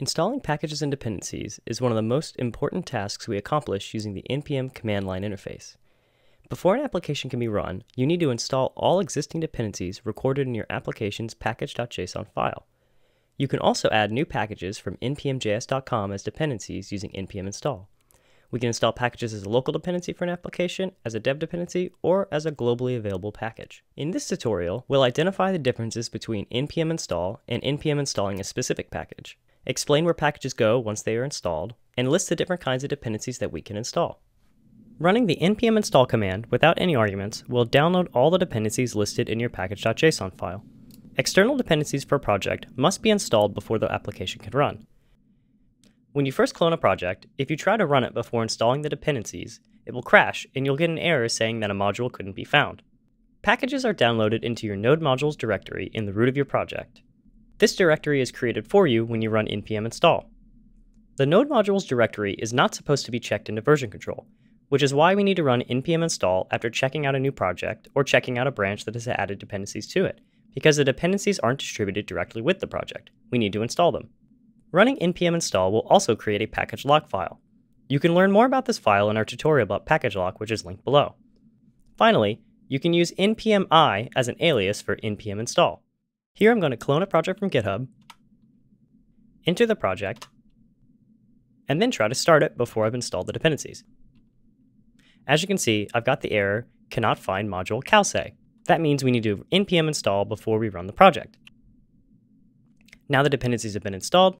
Installing packages and dependencies is one of the most important tasks we accomplish using the NPM command line interface. Before an application can be run, you need to install all existing dependencies recorded in your application's package.json file. You can also add new packages from npmjs.com as dependencies using npm install. We can install packages as a local dependency for an application, as a dev dependency, or as a globally available package. In this tutorial, we'll identify the differences between npm install and npm installing a specific package, explain where packages go once they are installed, and list the different kinds of dependencies that we can install. Running the npm install command without any arguments will download all the dependencies listed in your package.json file. External dependencies for a project must be installed before the application can run. When you first clone a project, if you try to run it before installing the dependencies, it will crash and you'll get an error saying that a module couldn't be found. Packages are downloaded into your node modules directory in the root of your project. This directory is created for you when you run npm install. The node modules directory is not supposed to be checked into version control, which is why we need to run npm install after checking out a new project or checking out a branch that has added dependencies to it, because the dependencies aren't distributed directly with the project. We need to install them. Running npm install will also create a package lock file. You can learn more about this file in our tutorial about package lock, which is linked below. Finally, you can use npmi as an alias for npm install. Here I'm going to clone a project from GitHub, enter the project, and then try to start it before I've installed the dependencies. As you can see, I've got the error, cannot find module calse. That means we need to npm install before we run the project. Now the dependencies have been installed,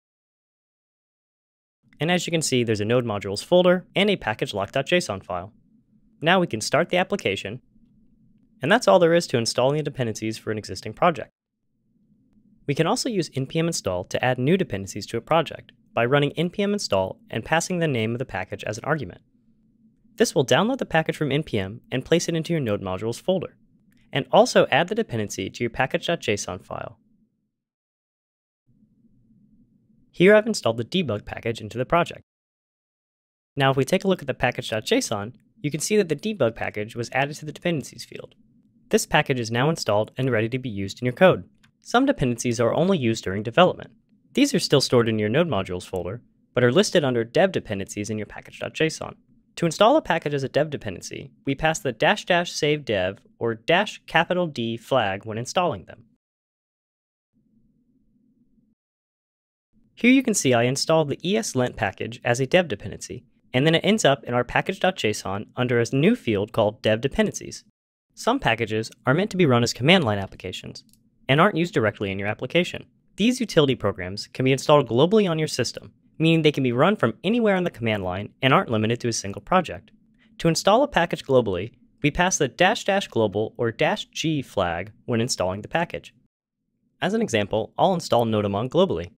and as you can see, there's a node modules folder and a package lock.json file. Now we can start the application, and that's all there is to installing the dependencies for an existing project. We can also use npm install to add new dependencies to a project by running npm install and passing the name of the package as an argument. This will download the package from npm and place it into your node modules folder, and also add the dependency to your package.json file. Here I've installed the debug package into the project. Now if we take a look at the package.json, you can see that the debug package was added to the dependencies field. This package is now installed and ready to be used in your code. Some dependencies are only used during development. These are still stored in your node modules folder, but are listed under devDependencies in your package.json. To install a package as a dev dependency, we pass the --save dev or -D flag when installing them. Here you can see I installed the ESLint package as a dev dependency, and then it ends up in our package.json under a new field called devDependencies. Some packages are meant to be run as command line applications, and aren't used directly in your application. These utility programs can be installed globally on your system, meaning they can be run from anywhere on the command line and aren't limited to a single project. To install a package globally, we pass the --global or -G flag when installing the package. As an example, I'll install Nodamon globally.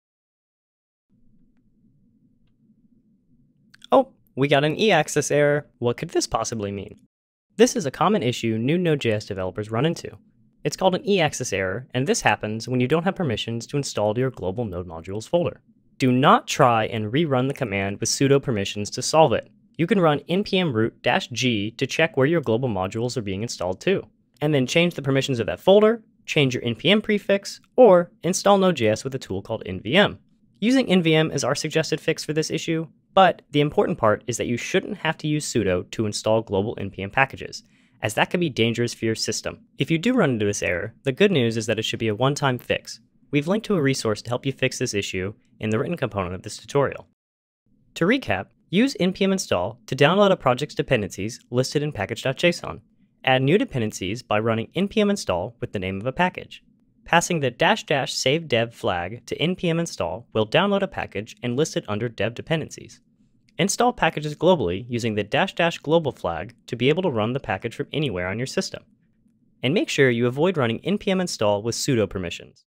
Oh, we got an e-access error. What could this possibly mean? This is a common issue new Node.js developers run into. It's called an e-access error, and this happens when you don't have permissions to install to your global node modules folder. Do not try and rerun the command with sudo permissions to solve it. You can run npm root -g to check where your global modules are being installed to, and then change the permissions of that folder, change your npm prefix, or install Node.js with a tool called nvm. Using nvm is our suggested fix for this issue, but the important part is that you shouldn't have to use sudo to install global npm packages, as that can be dangerous for your system. If you do run into this error, the good news is that it should be a one-time fix. We've linked to a resource to help you fix this issue in the written component of this tutorial. To recap, use npm install to download a project's dependencies listed in package.json. Add new dependencies by running npm install with the name of a package. Passing the --save dev flag to npm install will download a package and list it under dev dependencies. Install packages globally using the --global flag to be able to run the package from anywhere on your system. And make sure you avoid running npm install with sudo permissions.